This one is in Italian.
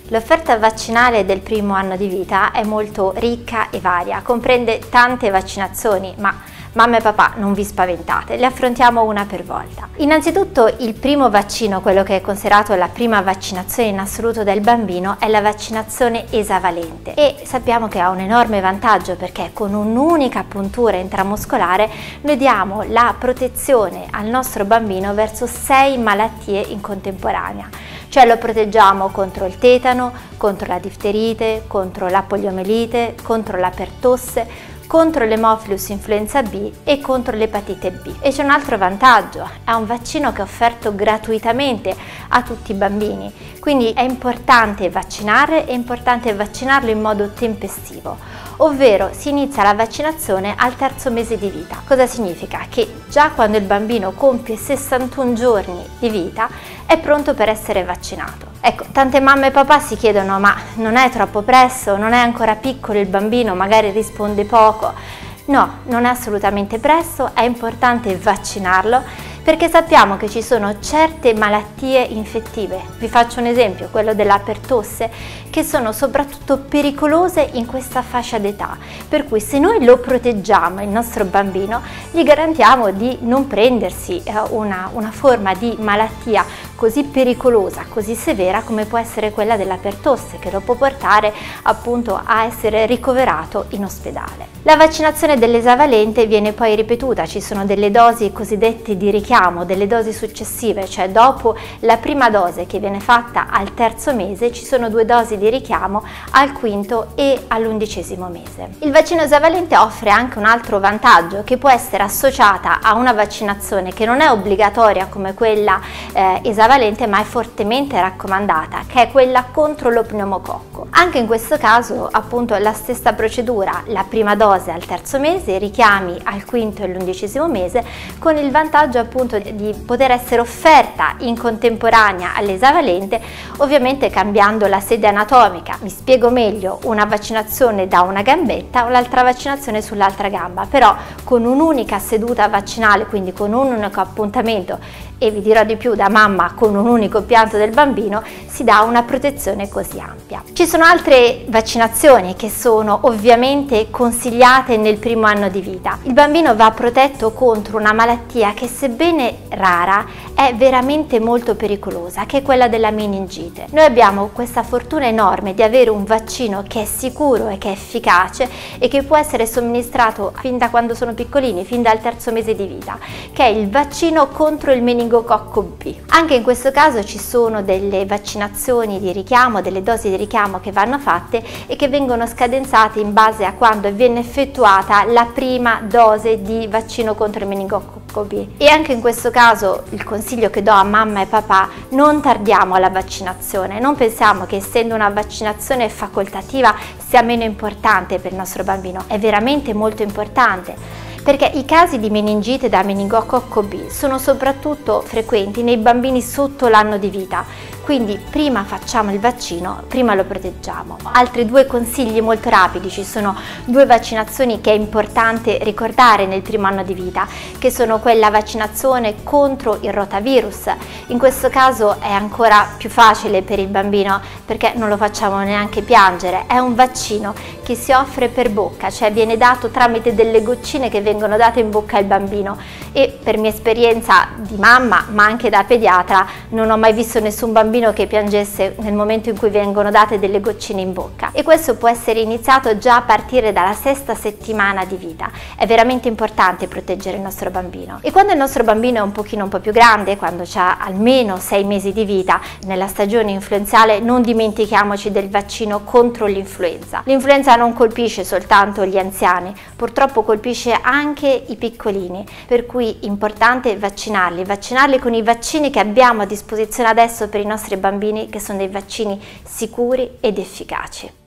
L'offerta vaccinale del primo anno di vita è molto ricca e varia, comprende tante vaccinazioni, ma mamma e papà non vi spaventate, le affrontiamo una per volta. Innanzitutto il primo vaccino, quello che è considerato la prima vaccinazione in assoluto del bambino, è la vaccinazione esavalente e sappiamo che ha un enorme vantaggio perché con un'unica puntura intramuscolare noi diamo la protezione al nostro bambino verso 6 malattie in contemporanea. Cioè lo proteggiamo contro il tetano, contro la difterite, contro la poliomelite, contro la pertosse, contro l'Haemophilus influenza B e contro l'epatite B. E c'è un altro vantaggio, è un vaccino che è offerto gratuitamente a tutti i bambini, quindi è importante vaccinare, è importante vaccinarlo in modo tempestivo, ovvero si inizia la vaccinazione al terzo mese di vita. Cosa significa? Che già quando il bambino compie 61 giorni di vita è pronto per essere vaccinato. Ecco, tante mamme e papà si chiedono: ma non è troppo presto? Non è ancora piccolo il bambino? Magari risponde poco. No, non è assolutamente presto, è importante vaccinarlo perché sappiamo che ci sono certe malattie infettive. Vi faccio un esempio, quello della pertosse, che sono soprattutto pericolose in questa fascia d'età, per cui se noi lo proteggiamo, il nostro bambino, gli garantiamo di non prendersi una forma di malattia così pericolosa, così severa come può essere quella della pertosse, che lo può portare appunto a essere ricoverato in ospedale. La vaccinazione dell'esavalente viene poi ripetuta, ci sono delle dosi cosiddette di richiamo, delle dosi successive, cioè dopo la prima dose che viene fatta al terzo mese ci sono 2 dosi di richiamo al quinto e all'11° mese. Il vaccino esavalente offre anche un altro vantaggio, che può essere associata a una vaccinazione che non è obbligatoria come quella esavalente, ma è fortemente raccomandata, che è quella contro lo pneumococco. Anche in questo caso appunto la stessa procedura, la prima dose al terzo mese, i richiami al quinto e all'11° mese, con il vantaggio appunto di poter essere offerta in contemporanea all'esavalente, ovviamente cambiando la sede anatomica. Mi spiego meglio: una vaccinazione da una gambetta o l'altra vaccinazione sull'altra gamba, però con un'unica seduta vaccinale, quindi con un unico appuntamento, e vi dirò di più, da mamma con un unico pianto del bambino, si dà una protezione così ampia. Ci sono altre vaccinazioni che sono ovviamente consigliate nel primo anno di vita. Il bambino va protetto contro una malattia che, sebbene rara, è veramente molto pericolosa, che è quella della meningite. Noi abbiamo questa fortuna enorme di avere un vaccino che è sicuro e che è efficace e che può essere somministrato fin da quando sono piccolini, fin dal terzo mese di vita, che è il vaccino contro il meningococco B. Anche in questo caso ci sono delle vaccinazioni di richiamo, delle dosi di richiamo che vanno fatte e che vengono scadenzate in base a quando viene effettuata la prima dose di vaccino contro il meningococco B. E anche in questo caso il consiglio che do a mamma e papà: non tardiamo alla vaccinazione, non pensiamo che essendo una vaccinazione facoltativa sia meno importante per il nostro bambino, è veramente molto importante, perché i casi di meningite da meningococco B sono soprattutto frequenti nei bambini sotto l'anno di vita. Quindi prima facciamo il vaccino, prima lo proteggiamo. Altri 2 consigli molto rapidi: ci sono 2 vaccinazioni che è importante ricordare nel primo anno di vita, che sono quella vaccinazione contro il rotavirus. In questo caso è ancora più facile per il bambino perché non lo facciamo neanche piangere. È un vaccino che si offre per bocca, cioè viene dato tramite delle goccine che vengono date in bocca al bambino, e per mia esperienza di mamma, ma anche da pediatra, non ho mai visto nessun bambino che piangesse nel momento in cui vengono date delle goccine in bocca, e questo può essere iniziato già a partire dalla 6ª settimana di vita. È veramente importante proteggere il nostro bambino. E quando il nostro bambino è un po' più grande, quando ha almeno 6 mesi di vita, nella stagione influenzale, non dimentichiamoci del vaccino contro l'influenza. L'influenza non colpisce soltanto gli anziani, purtroppo colpisce anche i piccolini, per cui è importante vaccinarli con i vaccini che abbiamo a disposizione adesso per i nostri bambini, che sono dei vaccini sicuri ed efficaci.